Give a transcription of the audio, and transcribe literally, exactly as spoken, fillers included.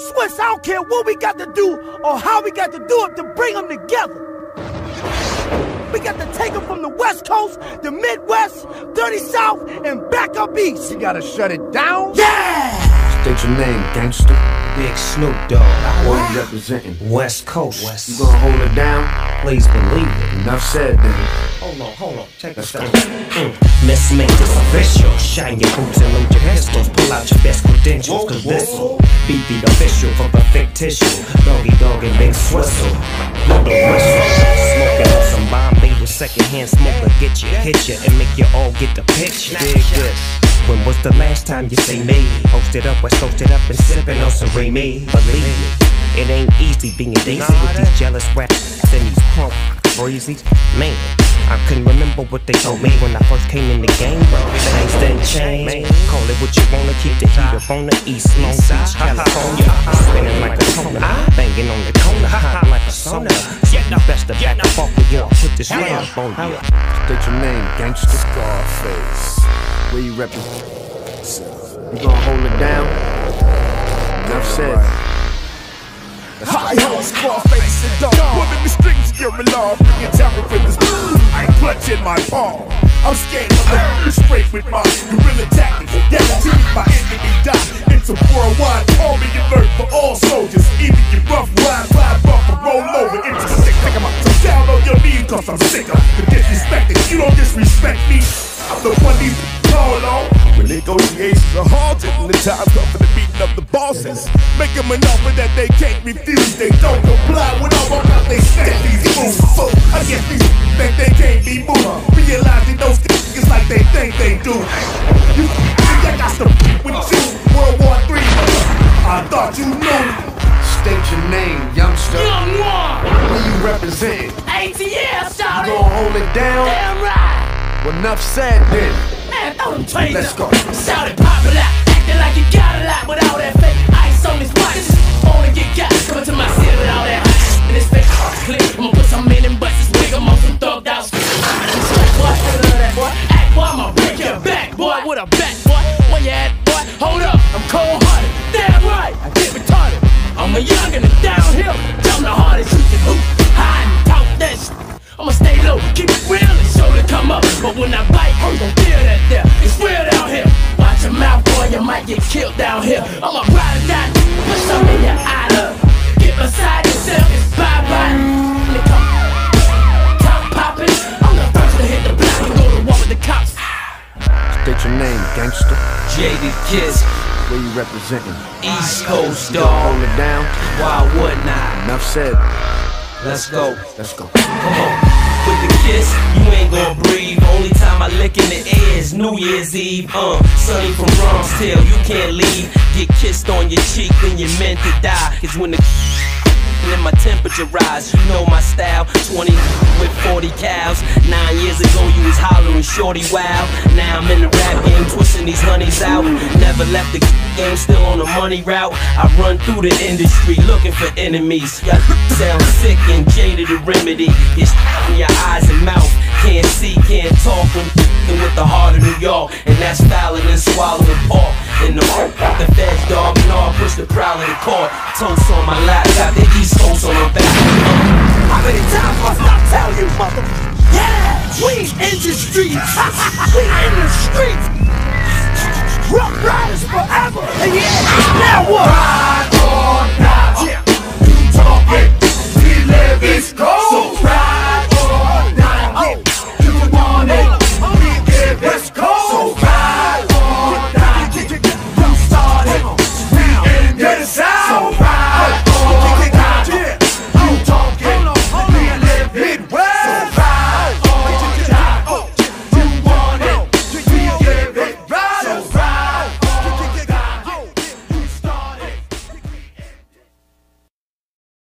Swiss, I don't care what we got to do or how we got to do it to bring them together. We got to take them from the West Coast, the Midwest, dirty South, and back up east. You gotta shut it down? Yeah! State your name, gangster. Big Snoop Dogg. What you representing? West Coast. West. You gonna hold it down? Please believe it. Enough said, then. Hold on, hold on. Check this out. Mm. Let's make this official. Shine your boots and load your pistols. Pull out your best credentials, cause this'll be the official for perfect tissue. Doggy Dogg and Big Swizzle. Blow the whistle. Smoking on some Bombay with secondhand smoker. Get you, hit you, and make you all get the picture. Dig this. When was the last time you say me? Posted up, West Coasted up and sipping on some Remy. Believe me, it ain't easy being daisy with these jealous raps and these punk breezy. Man, I couldn't remember what they told me when I first came in the game, bro. Things didn't change. Call it what you wanna, keep the heat up on the East Long Beach, California. Spinning like a toner, banging on the corner, hot like a sauna. So you best to back up off with you. Put this rap on you. State your name, gangster. Scarface. Where you represent? You gonna hold it down? Enough said. Hi ho, Scarface and dog. Pulling the strings of your alarm, bringing terror for this. I clutch in my palm. I'm scared of the straight with my guerrilla tactics. Guaranteed my enemy die. It's a worldwide army alert for all soldiers. Even your rough ride, ride, bump, and roll over. Into the sick, pick 'em up. So down on your knees, cause I'm sick of the disrespecting. You don't disrespect me. I'm the one these call on. When negotiations are halted and the time comes for the meeting of the bosses, make them an offer that they can't refuse. They don't comply with all about they snap these moves. So I guess these think they can't be moved. Realizing those niggas like they think they do. You think I got to with you? World War Three. I thought you knew. State your name, youngster. Young one! Where you represent? A T L, shout You it! gonna hold it down? Damn right! Well, enough said, then. Man, throw them trains Let's up. go. Shout it, pop it out. Acting like you got a lot with all that fake ice on this watch. Wanna get got. Coming to my city with all that ice. And this fake clip. I'ma put some in and bust this wig. I'm on some thugged out. Boy, I love that boy. Act boy, I'ma break your back, boy. With a back, boy. Where you at, boy? Hold up, I'm cold hearted. Damn right, I get retarded. I'm a youngin' and downhill. I'm the hardest you can hoop. Hide and talk that shit. I'ma stay low, keep it real and show to come up. But when I bite, you gon' feel that there. It's real down here. Watch your mouth, boy, you might get killed down here. I'ma ride or die, put something in your eye, look. Get beside yourself, it's bye-bye. When it come top poppin', I'm the first to hit the block and go to war with the cops. State your name, gangster. Jaded Kiss, Where you representing? East Coast You gonna dog. hold it down? Why wouldn't I? Enough said. Let's go. Let's go. Come on. With the kiss, you ain't gon' breathe. Only time I lick in the air is New Year's Eve. Uh, Sonny from Bronx Hill, you can't leave. Get kissed on your cheek when you're meant to die. Cause when the and my temperature rise, you know my style. Twenty with forty cows. Nine years ago you was hollering shorty wow. Now I'm in the rap game, twisting these honeys out. Never left the game, still on the money route. I run through the industry looking for enemies. Y'all sound sick and jaded to remedy. It's in your eyes and mouth. Can't see, can't talk when with the heart of New York. And that's fouler than swallowing pork. In the oak, the feds dog and all push the prowl in the court. Toast on my lap, got the East Coast on my back. How many times must I tell you, mother? Yeah, we in the streets. We in the streets. Rough riders forever. And yeah.